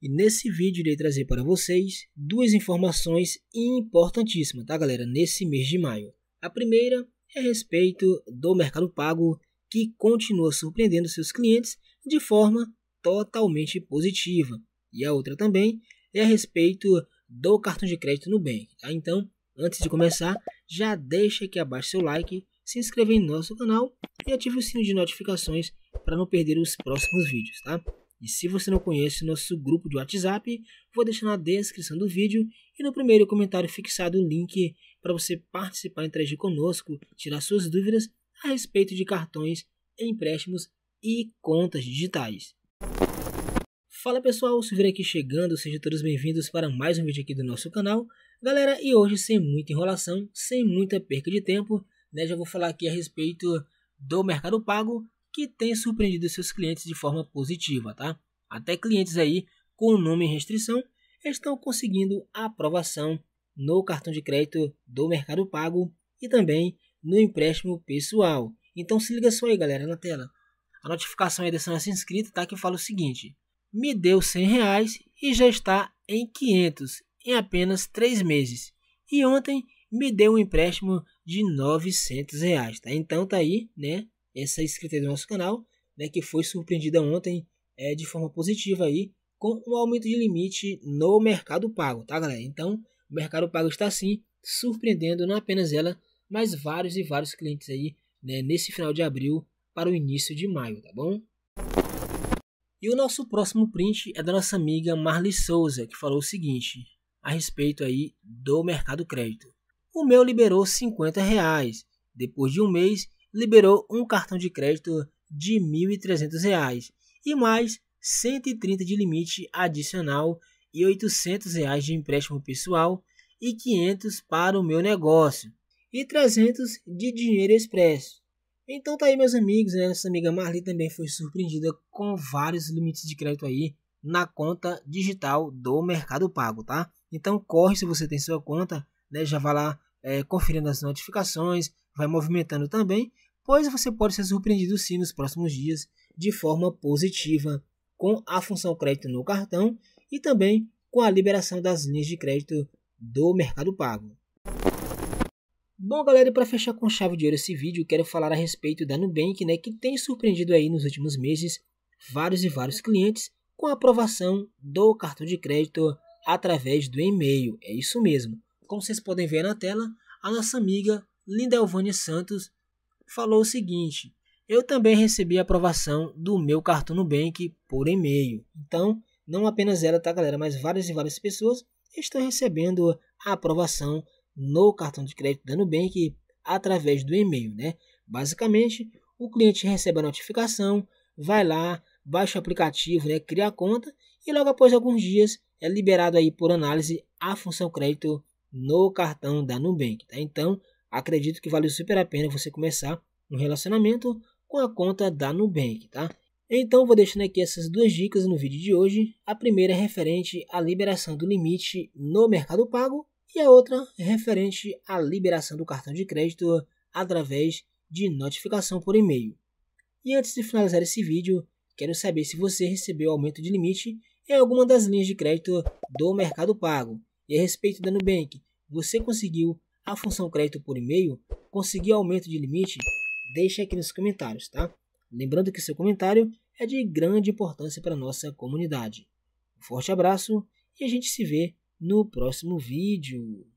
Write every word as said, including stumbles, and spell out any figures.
E nesse vídeo irei trazer para vocês duas informações importantíssimas, tá galera, nesse mês de maio. A primeira é a respeito do Mercado Pago, que continua surpreendendo seus clientes de forma totalmente positiva. E a outra também é a respeito do cartão de crédito Nubank, tá? Então, antes de começar, já deixa aqui abaixo seu like, se inscreva em nosso canal e ative o sino de notificações para não perder os próximos vídeos, tá? E se você não conhece nosso grupo de WhatsApp, vou deixar na descrição do vídeo e no primeiro comentário fixado o link para você participar e interagir conosco, tirar suas dúvidas a respeito de cartões, empréstimos e contas digitais. Fala pessoal, o Silveira aqui chegando, sejam todos bem-vindos para mais um vídeo aqui do nosso canal. Galera, e hoje sem muita enrolação, sem muita perca de tempo, né, já vou falar aqui a respeito do Mercado Pago, que tem surpreendido seus clientes de forma positiva, tá? Até clientes aí com nome em restrição estão conseguindo a aprovação no cartão de crédito do Mercado Pago e também no empréstimo pessoal. Então se liga só aí galera na tela, a notificação aí dessa nossa inscrita, tá, que fala o seguinte: me deu cem reais e já está em quinhentos em apenas três meses. E ontem me deu um empréstimo de novecentos reais, tá? Então tá aí, né? Essa inscrita do nosso canal, né? Que foi surpreendida ontem é, de forma positiva aí com um aumento de limite no Mercado Pago, tá galera? Então o Mercado Pago está sim surpreendendo não apenas ela, mas vários e vários clientes aí, né? Nesse final de abril para o início de maio, tá bom? E o nosso próximo print é da nossa amiga Marli Souza, que falou o seguinte a respeito aí do Mercado Crédito. O meu liberou cinquenta reais, depois de um mês liberou um cartão de crédito de mil e trezentos reais e mais cento e trinta de limite adicional e oitocentos reais de empréstimo pessoal e quinhentos para o meu negócio e trezentos de dinheiro expresso. Então tá aí meus amigos, né? Nossa amiga Marli também foi surpreendida com vários limites de crédito aí na conta digital do Mercado Pago, tá? Então corre se você tem sua conta, né? Já vai lá é, conferindo as notificações, vai movimentando também, pois você pode ser surpreendido sim nos próximos dias de forma positiva com a função crédito no cartão e também com a liberação das linhas de crédito do Mercado Pago. Bom galera, para fechar com chave de ouro esse vídeo, quero falar a respeito da Nubank, né, que tem surpreendido aí nos últimos meses vários e vários clientes com a aprovação do cartão de crédito através do e-mail. É isso mesmo. Como vocês podem ver na tela, a nossa amiga Lindelvânia Santos falou o seguinte: eu também recebi a aprovação do meu cartão Nubank por e-mail. Então, não apenas ela, tá galera, mas várias e várias pessoas estão recebendo a aprovação no cartão de crédito da Nubank através do e-mail, né? Basicamente, o cliente recebe a notificação, vai lá, baixa o aplicativo, né, cria a conta e logo após alguns dias é liberado aí por análise a função crédito no cartão da Nubank, tá? Então, acredito que vale super a pena você começar um relacionamento com a conta da Nubank, tá? Então, vou deixando aqui essas duas dicas no vídeo de hoje. A primeira é referente à liberação do limite no Mercado Pago e a outra é referente à liberação do cartão de crédito através de notificação por e-mail. E antes de finalizar esse vídeo, quero saber se você recebeu aumento de limite em alguma das linhas de crédito do Mercado Pago. E a respeito da Nubank, você conseguiu a função crédito por e-mail? Conseguiu aumento de limite? Deixa aqui nos comentários, tá? Lembrando que seu comentário é de grande importância para a nossa comunidade. Um forte abraço e a gente se vê no próximo vídeo.